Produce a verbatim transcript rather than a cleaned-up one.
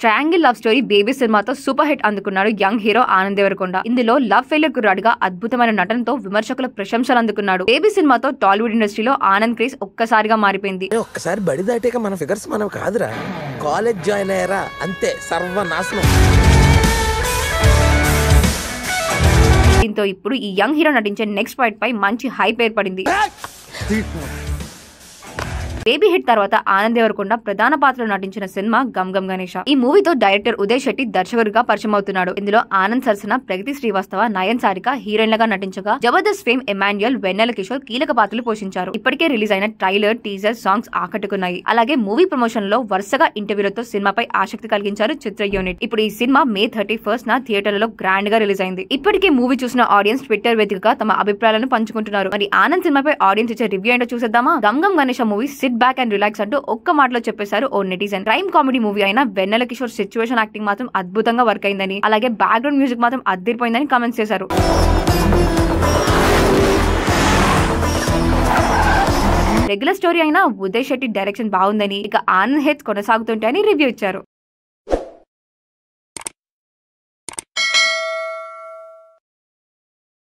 Triangle love story baby సినిమాతో super hit అందుకున్నాడు young hero Anand Devarakonda. ఇందులో లవ్ ఫెయిల్యూర్ కుర్రాడిగా అద్భుతమైన నటనతో విమర్శకుల ప్రశంసలు అందుకున్నాడు. బేబీ సినిమాతో టాలీవుడ్ ఇండస్ట్రీలో ఆనంద్ క్రేజ్ ఒక్కసారిగా మారిపోయింది. ఒక్కసారి బడి దాటాక మన ఫిగర్స్ మనం కాదురా, కాలేజ్ జాయిన్ అయ్యారా అంతే సర్వనాశనం. దీంతో ఇప్పుడు ఈ యంగ్ హీరో నటించే నెక్స్ట్ పార్ట్ పై మంచి హైప్ ఏర్పడింది. బేబీ హిట్ తర్వాత ఆనంద్ దేవరకొండ ప్రధాన పాత్రలో నటించిన సినిమా గమ్ గమ్ గణేష. ఈ మూవీతో డైరెక్టర్ ఉదయ్ శెట్టి దర్శకుడిగా పరిచయం అవుతున్నాడు. ఇందులో ఆనంద్ సరసన ప్రగతి శ్రీవాస్తవ, నయన్ సారిక హీరోయిన్లుగా నటించగా జబర్దస్త్ ఫేమ్ ఎమాన్యుయల్, వెన్నెల కిషోర్ కీలక పాత్రలు పోషించారు. ఇప్పటికే రిలీజ్ అయిన ట్రైలర్, టీజర్, సాంగ్స్ ఆకట్టుకున్నాయి. అలాగే మూవీ ప్రమోషన్ లో వరుసగా ఇంటర్వ్యూలతో సినిమాపై ఆసక్తి కలిగించారు చిత్ర యూనిట్. ఇప్పుడు ఈ సినిమా మే థర్టీ ఫస్ట్ నా థియేటర్లలో గ్రాండ్ గా రిలీజ్ అయింది. ఇప్పటికే మూవీ చూసిన ఆడియన్స్ ట్విట్టర్ వేదికగా తమ అభిప్రాయాలను పంచుకుంటున్నారు. మరి ఆనంద్ సినిమాపై ఆడియన్స్ ఇచ్చే రివ్యూ ఏంటో చూసేద్దామా? Gam Gam Ganesha movie sit back and relax అంటూ ఒక్క మాటలో చెప్పేశారు ఓ నెటిజన్. క్రైమ్ కామెడీ మూవీ అయిన వెన్నెల కిషోర్ సిచ్యువేషన్ యాక్టింగ్ మాత్రం అద్భుతంగా వర్క్ అయిందని, అలాగే బ్యాక్గ్రౌండ్ మ్యూజిక్ మాత్రం అద్దిరిపోయిందని కామెంట్స్ చేశారు. రెగ్యులర్ స్టోరీ అయినా ఉదయ్ శెట్టి డైరెక్షన్ బాగుందని, ఇక ఆనంద్ హెచ్ కొనసాగుతుంటే అని రివ్యూ ఇచ్చారు.